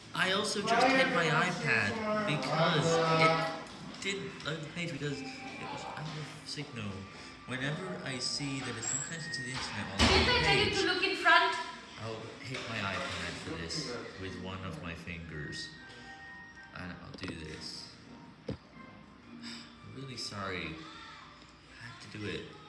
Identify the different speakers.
Speaker 1: I also just hit my iPad because it didn't load the page because it was out of signal. Whenever I see that it's not connected to the internet on
Speaker 2: Didn't
Speaker 1: the
Speaker 2: I tell you
Speaker 1: page,
Speaker 2: to look in front?
Speaker 1: I'll hit my iPad for this with one of my fingers. And I'll do this. I'm really sorry. I had to do it.